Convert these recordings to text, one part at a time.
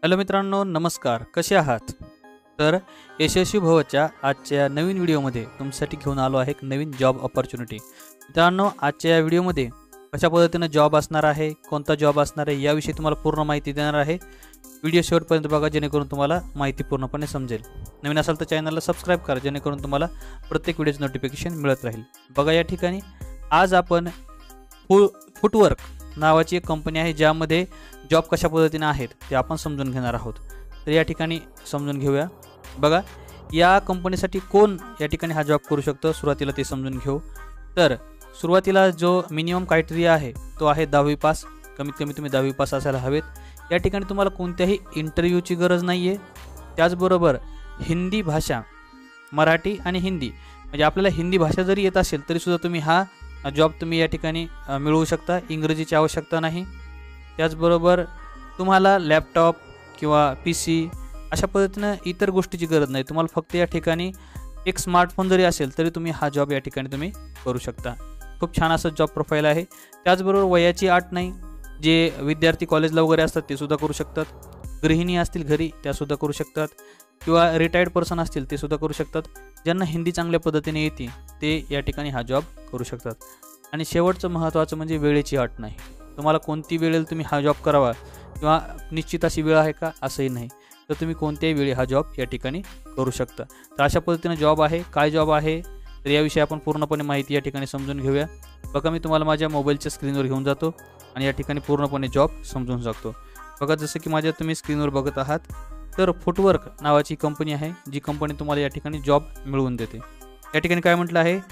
Hello मित्रांनो, नमस्कार. कसे आहात? तर यशस्वी भवच्या आजच्या नवीन व्हिडिओमध्ये तुमच्यासाठी घेऊन आलो आहे एक नवीन जॉब अपॉर्च्युनिटी. मित्रांनो, आजच्या या व्हिडिओमध्ये कशा पद्धतीने जॉब असणार आहे, कोणता जॉब असणार आहे याविषयी तुम्हाला पूर्ण माहिती देणार आहे. व्हिडिओ शेवटपर्यंत बघा जेणेकरून तुम्हाला माहिती पूर्णपणे समजेल. नवीन असाल तर चॅनलला सबस्क्राईब करा जेणेकरून तुम्हाला प्रत्येक व्हिडिओचं नोटिफिकेशन मिळत राहील. बघा, या ठिकाणी आज आपण फुटवर्क नावाची एक कंपनी आहे ज्यामध्ये जॉब कशा पद्धतीने आहेत ते आपण समजून घेणार आहोत. तर या ठिकाणी समजून घेऊया. बघा, या कंपनीसाठी कोण या ठिकाणी हा जॉब करू शकतो सुरुवातीला ते समजून घेऊ. तर सुरुवातीला जो मिनिमम क्रायटेरिया आहे तो आहे 10वी पास. कमीत कमी तुम्ही 10वी पास असायला हवेत. या ठिकाणी तुम्हाला कोणत्याही इंटरव्ह्यूची गरज नाही आहे. त्याचबरोबर हिंदी भाषा, मराठी आणि हिंदी म्हणजे आपल्याला हिंदी भाषा जरी येत असेल तरीसुद्धा तुम्ही हा जॉब तुम्ही या ठिकाणी मिळवू शकता. इंग्रजीची आवश्यकता नाही. त्याचबरोबर तुम्हाला लॅपटॉप किंवा PC अशा पद्धतीनं इतर गोष्टीची गरज नाही. तुम्हाला फक्त या ठिकाणी एक स्मार्टफोन जरी असेल तरी तुम्ही हा जॉब या ठिकाणी तुम्ही करू शकता. खूप छान असं जॉब प्रोफाईल आहे. त्याचबरोबर वयाची अट नाही. जे विद्यार्थी कॉलेजला वगैरे असतात ते सुद्धा करू शकतात. गृहिणी असतील घरी त्यासुद्धा करू शकतात किंवा रिटायर्ड पर्सन असतील ते सुद्धा करू शकतात. ज्यांना हिंदी चांगल्या पद्धतीने येते ते या ठिकाणी हा जॉब करू शकतात. आणि शेवटचं महत्त्वाचं म्हणजे वेळेची अट नाही. तुम्हाला कोणती वेळेला तुम्ही हा जॉब करावा किंवा निश्चित अशी वेळ आहे का असंही नाही. तर तुम्ही कोणत्याही वेळी हा जॉब या ठिकाणी करू शकता. तर अशा पद्धतीने जॉब आहे. काय जॉब आहे तर याविषयी आपण पूर्णपणे माहिती या ठिकाणी समजून घेऊया. बघा, मी तुम्हाला माझ्या मोबाईलच्या स्क्रीनवर घेऊन जातो आणि या ठिकाणी पूर्णपणे जॉब समजून सांगतो. बघा, जसं की माझ्या तुम्ही स्क्रीनवर बघत आहात तर फुटवर्क नावाची कंपनी आहे जी कंपनी तुम्हाला या ठिकाणी जॉब मिळवून देते. या ठिकाणी काय म्हटलं आहे,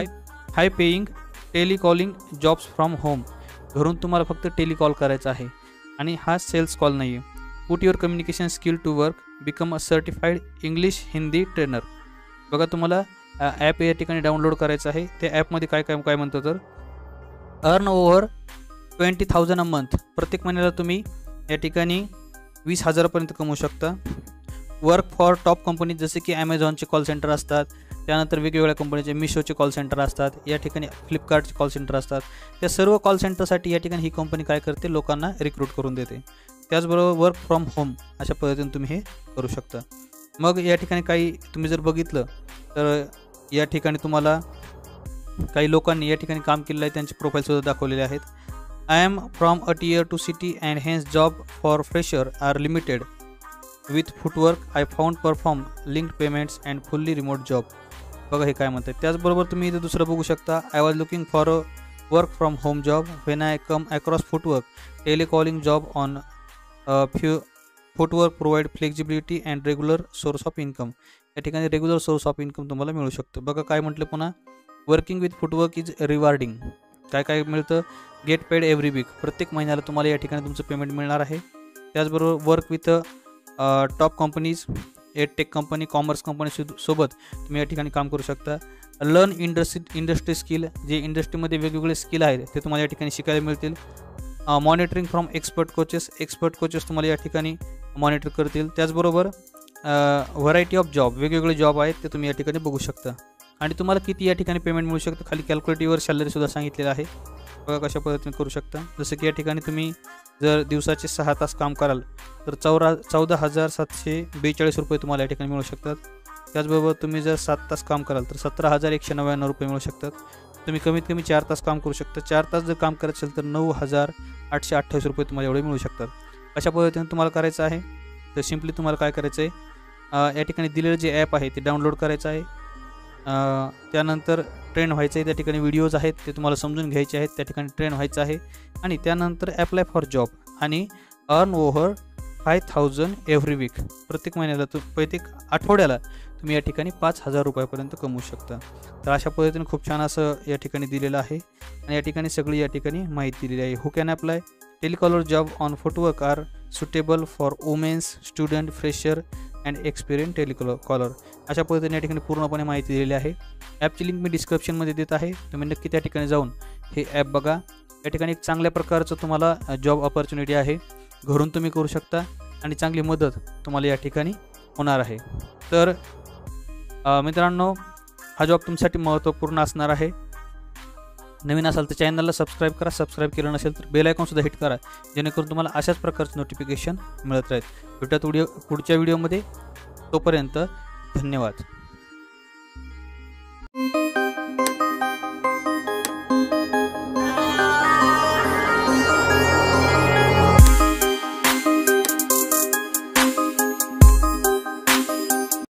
high paying telecalling jobs from home. घरून तुम्हाला फक्त टेलिकॉल करायचा आहे आणि हा सेल्स कॉल नाही आहे. Put your communication skill to work, become a certified English Hindi trainer. बघा, तुम्हाला ॲप या ठिकाणी डाउनलोड करायचं आहे. त्या ॲपमध्ये काय म्हणतं तर अर्न ओव्हर 20,000 अ मंथ. प्रत्येक महिन्याला तुम्ही या ठिकाणी 20,000पर्यंत कमवू शकता. वर्क फॉर टॉप कंपनी जसे की ॲमेझॉनचे कॉल सेंटर असतात, त्यानंतर वेगवेगळ्या कंपनीचे मिशोचे कॉल सेंटर असतात, या ठिकाणी फ्लिपकार्टचे कॉल सेंटर असतात. त्या सर्व कॉल सेंटरसाठी या ठिकाणी ही कंपनी काय करते, लोकांना रिक्रूट करून देते. त्याचबरोबर वर्क फ्रॉम होम अशा पद्धतीने तुम्ही हे करू शकता. मग या ठिकाणी काही तुम्ही जर बघितलं तर या ठिकाणी तुम्हाला काही लोकांनी या ठिकाणी काम केलेलं आहे, त्यांचे प्रोफाईलसुद्धा दाखवलेले आहेत. I am from a tier 2 city and hence job for fresher are limited with Footwork. I found perform linked payments and fully remote job. बघा, हे काय म्हणतात. त्याचबरोबर तुम्ही इथं दुसरं बघू शकता. I was looking for a work from home job when I come across Footwork telecalling job on Footwork provide flexibility and regular source of income. या ठिकाणी रेग्युलर सोर्स ऑफ इन्कम तुम्हाला मिळू शकतो. बघा, काय म्हटलं पुन्हा, working with Footwork is rewarding. काय मिळतं, गेट पेड एव्हरी वीक. प्रत्येक महिन्याला तुम्हाला या ठिकाणी तुमचं पेमेंट मिळणार आहे. त्याचबरोबर work with top companies, tech company, commerce company सोबत तुम्ही या ठिकाणी काम करू शकता. Learn industry skill. जे इंडस्ट्रीमध्ये वेगवेगळे स्किल आहेत ते तुम्हाला या ठिकाणी शिकायला मिळतील. मॉनिटरिंग फ्रॉम एक्सपर्ट कोचेस तुम्हाला या ठिकाणी मॉनिटर करतील. त्याचबरोबर व्हरायटी ऑफ जॉब, वेगवेगळे जॉब आहेत ते तुम्ही या ठिकाणी बघू शकता. आणि तुम्हाला किती या ठिकाणी पेमेंट मिळू शकतं खाली कॅल्क्युलेटिव्हवर सॅलरीसुद्धा सांगितलेलं आहे. बघा, कशा पद्धतीने करू शकता. जसं की या ठिकाणी तुम्ही जर दिवसाचे 6 तास काम कराल तर 14,742 रुपये तुम्हाला या ठिकाणी मिळू शकतात. त्याचबरोबर तुम्ही जर 7 तास काम कराल तर 17,199 रुपये मिळू शकतात. तुम्ही कमीत कमी 4 तास काम करू शकता. 4 तास जर काम करायचं असेल तर 9,828 रुपये तुम्हाला एवढे मिळू शकतात. अशा पद्धतीने तुम्हाला करायचं आहे. तर सिम्पली तुम्हाला काय करायचं आहे, या ठिकाणी दिलेलं जे ॲप आहे ते डाउनलोड करायचं आहे. त्यानंतर ट्रेन व्हायचं आहे. त्या ठिकाणी व्हिडिओज आहेत ते तुम्हाला समजून घ्यायचे आहेत. त्या ठिकाणी ट्रेन व्हायचं आहे आणि त्यानंतर ॲप्लाय फॉर जॉब आणि अर्न ओव्हर 5,000 एव्हरी वीक. प्रत्येक महिन्याला प्रत्येक आठवड्याला तुम्ही या ठिकाणी 5,000 रुपयापर्यंत कमवू शकता. तर अशा पद्धतीने खूप छान असं या ठिकाणी दिलेलं आहे आणि या ठिकाणी सगळी या ठिकाणी माहिती दिलेली आहे. Who can apply telecaller job on Footwork are suitable for womens, student, fresher and experience telecaller. अशा पद्धतीने या ठिकाणी पूर्णपणे माहिती दिलेली आहे. ॲपची लिंक मी डिस्क्रिप्शनमध्ये देत आहे. तुम्ही नक्की त्या ठिकाणी जाऊन हे ॲप बघा. या ठिकाणी एक चांगल्या प्रकारचं तुम्हाला जॉब ऑपॉर्च्युनिटी आहे. घरून तुम्ही करू शकता आणि चांगली मदत तुम्हाला या ठिकाणी होणार आहे. तर मित्रांनो, हा जॉब तुमच्यासाठी महत्त्वपूर्ण असणार आहे. नवीन असाल तर चॅनलला सबस्क्राईब करा, सबस्क्राईब केलं नसेल तर बेल आयकॉनसुद्धा हिट करा, जेणेकरून तुम्हाला अशाच प्रकारचे नोटिफिकेशन मिळत राहील. भेटूयात पुढच्या व्हिडिओमध्ये. तोपर्यंत धन्यवाद.